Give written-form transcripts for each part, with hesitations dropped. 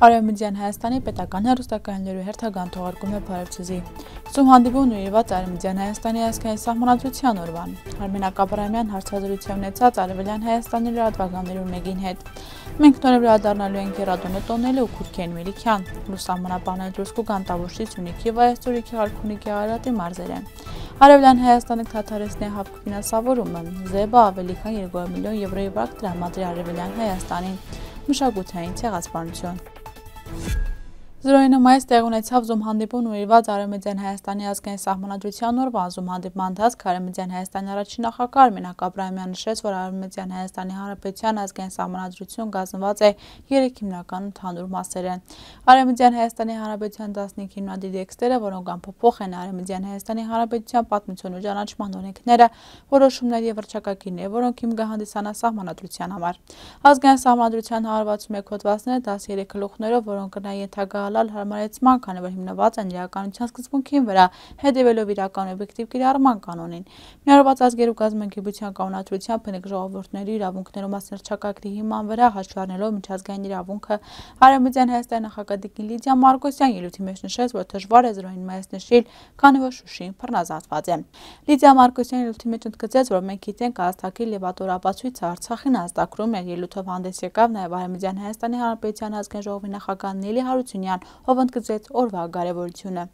Արևմտյան Հայաստանի պետական հեռուստակայաններու հերթական թողարկում է Փարեվցուզի։ Սում հանդիպում նույնված Արևմտյան Հայաստանի ազգային սահմանադրության օրվան։ Արմենակ Աբրահամյան հարցազրույց ունեցած Արևելյան Հայաստանի լրատվականներու մեկին հետ։ Մենք նորեւ վերադառնալու ենք Երադոնը տոնելը ու Քուրքեն Մելիքյան, լուսամնապանել Դրուսկու Կանտավուշի Սյունիքի Վայաստորիքի Արքունիքի Արարատի մարզերը։ Արևելյան Հայաստանը կթաթարեցնի հավք ֆինանսավորումը, ԶԵԲ-ը ավելի քան 2 միլիոն եվրոյի վարկ տրամադրի Արևելյան Հայաստանին, մշակութային ցեղասպանություն։ 0-9 մայիս տեղ ունեցավ Զում հանդիպում նվիրված Արևմտյան Հայաստանի ազգային սահմանադրության օրվան Զում հանդիպման ընթացքում Արևմտյան Հայաստանի առաջին նախագահ Արմենակ Աբրահամյանը նշեց, որ Արևմտյան Հայաստանի Հանրապետության ազգային սահմանադրություն կազմված է 3 հիմնական ընդհանուր մասերեն։ Արևմտյան Հայաստանի Հանրապետության 15 հիմնադիր տեքստերը, որոնք ամփոփող են Արևմտյան Հայաստանի Հանրապետության պատմություն ու ճանաչման օրենքները, որոշումներ եւ վարչակարգիրներ, որոնք հիմք կհանդիսանան սահմանադրության համար։ Ազգային սահմանադրության 161 հոդվածները 13 գլուխներով, որոնք կնա ենթակա հարմարեցման, քանի որ հիմնված են իրականության սկզբունքին վրա, հետևելով իրական օբյեկտիվ կիրառման կանոնին։ Միավորված ազգերու կազմակերպության կանոնադրությամբ բնիկ ժողովուրդների իրավունքներու մասնարչակարգի հիման վրա հաշվի առնելով միջազգային իրավունքը, Արևմտյան Հայաստանի նախագահ Լիդիա Մարկոսյան ելույթի մեջ նշեց, որ դժվար է 0-9 մայիս նշել, քանի որ Շուշին բռնազավթված է։ Լիդիա Մարկոսյան ելույթի մեջ ընդգծեց, որ մենք գիտենք հաստատել եւ ատորապացույցը Արցախին հաստատում էր ելույթով հանդես եկավ նաեւ Արևմտյան Հայաստանի Հանրապետության ազգային ժողովի նախագահ Նելի Հարությունյան, ով ընդգծեց օրվա կարևորությունը։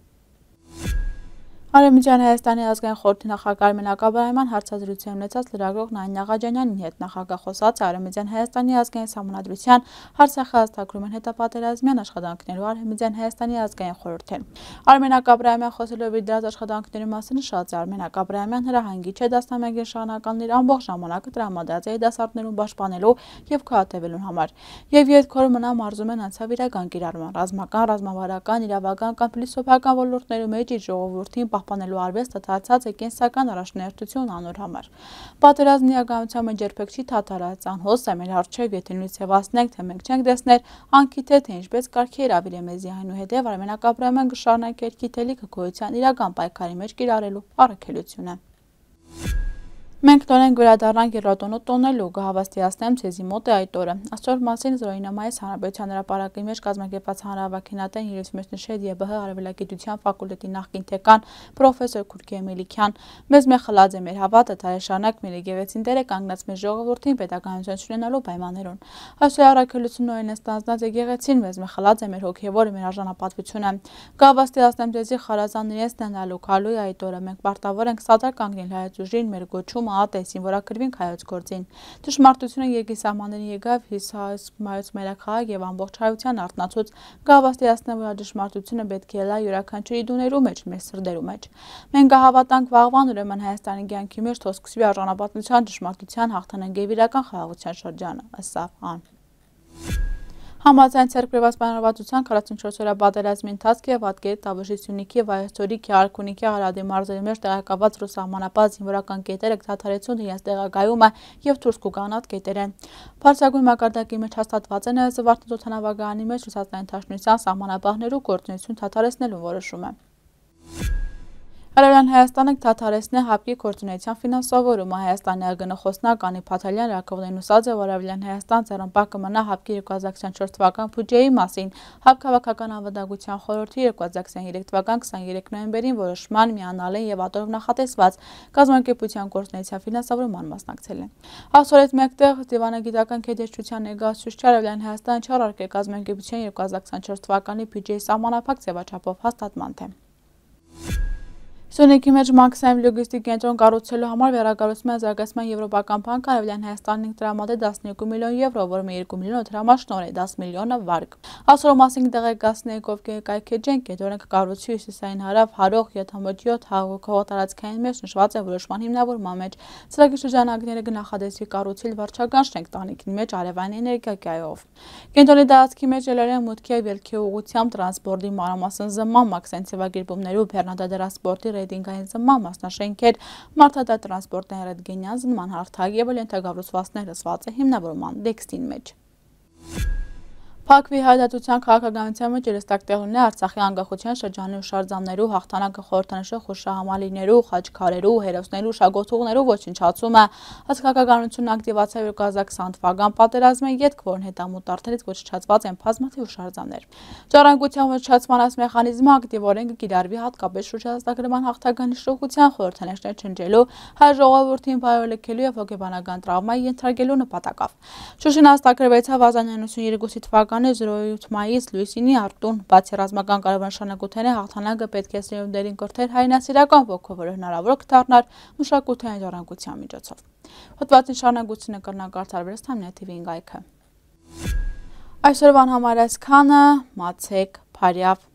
Արևմտյան Հայաստանի ազգային խորհրդի նախագահ Արմենակ Աբրահամյան հարցազրույց ունեցած լրագրող Նային Աղաջանյանի հետ նախագահ խոսած Արևմտյան Հայաստանի ազգային սահմանադրության Արցախի հաստատում են հետապատերազմյան աշխատանքներու Արևմտյան Հայաստանի ազգային խորհրդին։ Արմենակ Աբրահամյան խոսելով իր դրած աշխատանքների մասին նշած Արմենակ Աբրահամյան հրահանգիչ է դասնամեգի շարունակալների ամբողջ ժամանակը տրամադրած է դասարտներուն պաշտպանելու եւ քահատևելու համար։ Եվ իդ քորը մնա մարզում են անցավ իրական կիրառման, ռազմական, ռազմավարական, իրավական կամ փիլիսոփական ոլորտներու մեջ իր ժողովրդին պահպանելու արվեստը դարձած է կենսական առաջնահերթություն անոր համար։ Պատերազմի իրականության մեջ երբեք չի դադարած, անհոս է մեր առջև, եթե նույնիսկ հևացնենք, թե մենք չենք տեսներ, անկիթե թե ինչպես կարգի հրավիրե մեզի այնուհետև Արմենակ Աբրահամյան կշարունակի գիտելիքը գոյության իրական պայքարի մեջ կիրառելու առաքելությունը։ Մենք նորենք վերադառնանք Երադոնը տոնելու կհավաստիացնեմ ցեզի մոտ է այդ օրը։ Այսօր մասին 0-9 մայիս հանրապետության հրապարակի մեջ կազմակերպված հանրահավաքին ելույթի մեջ նշեց ԵԲՀ արևելագիտության ֆակուլտետի նախկին դեկան պրոֆեսոր Քուրքեն Մելիքյան։ Մեզ մեխլած է մեր հավատը տարեշարունակ մեր եկեղեցին դերը կանգնած մեր ժողովրդին պետականություն ունենալու պայմաններուն։ Այսօր առաքելությունը նորեն ստանձնած եկեղեցին մեզ մեխլած է մեր հոգևորը մեր արժանապատվությունը։ Կհավաստիացնեմ ցեզի խարազան իրենց նենալու քալու այդ օրը մենք պարտավոր ենք սադար կանգնել հայոց ուժին մեր գոչում ատեսին, որակրվին հայոց գործին։ Դժմարտությունը երկի սահմաններին եկավ հայոց մայրաքաղաք եւ ամբողջ հայության արտնացուց կհավաստիացնեմ, որ դժմարտությունը պետք է լա յուրաքանչյուրի դուներու մեջ, մեր սրդերու մեջ։ Մենք կհավատանք վաղվան ուրեմն Հայաստանի կյանքի մեջ թող սկսվի արժանապատվության դժմարտության հաղթանակ եւ իրական խաղաղության շրջանը, ըստ ան։ Համաձայն ցերկրված պայմանավորվածության 44 օրյա պատերազմի ընթացքի եւ Հատկերի Տավուշի Սյունիքի Վայաստորիքի Արքունիքի Արարատի մարզերի մեջ տեղակայված ռուսահմանապատ զինվորական կետերը կթաթարեցուն իրենց տեղակայումը եւ Թուրքու կանատ կետերեն։ Բարձրագույն մակարդակի մեջ հաստատված է նաեւ Զվարթնոց օդանավակայանի մեջ ռուսաստանի Դաշնության սահմանապահներու գործունեություն թաթարեցնելու որոշումը։ Արևելյան Հայաստանը կթաթարեցնի հապկի գործունեության ֆինանսավորումը։ Հայաստանի ԱԳՆ խոսնակ Անի Փաթալյան Ռակովնեն նշած է, որ Արևելյան Հայաստան ձեռնպահ կմնա հապկի 2024 թվական բյուջեի մասին։ Հապկ քաղաքական անվտանգության խորհրդի 2023 թվական 23 նոյեմբերին որոշման միանալ են եւ ատորով նախատեսված կազմակերպության գործունեության ֆինանսավորման մասնակցել են։ Այսօր այդ մեկտեղ դիվանագիտական քեդեջության ներկայացուցիչ Արևելյան Հայաստանը չարարկել կազմակերպության 2024 թվականի բյուջեի սահմանափակ ձևաչափով հաստատման թեմ։ Սյունիքի մեջ Մաքսիմ լոգիստիկ կենտրոն կառուցելու համար վերակառուցման զարգացման եվրոպական բանկը Արևելյան Հայաստանին տրամադրել 12 միլիոն եվրո, որը 2 միլիոն դրամաշնոր է, 10 միլիոնը վարկ։ Այսօր մասին տեղեկացնենք, ովքեր կայքեջեն կենտրոնը կառուցվի Հյուսիսային հարավ հարող 7.7 հողատարածքային մեջ նշված է որոշման հիմնավորման մեջ։ Ծրագրի շրջանակները կնախադեպի կառուցել վարչական շենք տանիքին մեջ արևային էներգիայով։ Կենտրոնի տարածքի մեջ ելերեն մուտքի եւ ելքի ուղղությամբ տրանսպորտի մանրամասն զմման մաքսեն ցեվագիրպումներու Բեռնադա տրանսպորտի ռեյտինգային զմման մասնաշենքեր, մարդատար տրանսպորտային ռենտգենյան զնման հարթակ եւ այլ ենթակառուցվածքներ հսված է հիմնավորման տեքստին մեջ։ Փակվի հայդատության քաղաքականության մեջ երստակտեղունն է Արցախի անկախության շրջանի հուշարձաններու, հաղթանակը խորհրդանշող հուշահամալիրներու, խաչքարերու, հերոսներու, շագործողներու ոչնչացումը, հասարակականությունն ակտիվացավ 2020 թվական պատերազմի ետք, որն հետամուտ արդներից ոչնչացված են բազմաթիվ հուշարձաններ։ Ժառանգության ոչնչացման այս մեխանիզմը ակտիվորեն կկիրառվի հատկապես շրջահաստագրման հաղթական հիշողության խորհրդանիշներ չնջելու, հայ ժողովրդին բարելքելու եւ հոգեբանական տրավմայի ենթարկելու նպատակով։ Շուշին հաստատագրվեցավ 1992 թվականի 07 մայիս լույսինի արտուն, բացի ռազմական կարևոր նշանակութենե հաղթանակը պետք է սերունդերին կրթեր հայրենասիրական ոգով, որը հնարավոր կդառնար մշակութային ժառանգության միջոցով։ Հոդվածին շարունակությունը կրնակարդարվեց Թամնյա TV-ին գայքը։ Այսօրվան համար այսքանը, մացեք, բարյավ։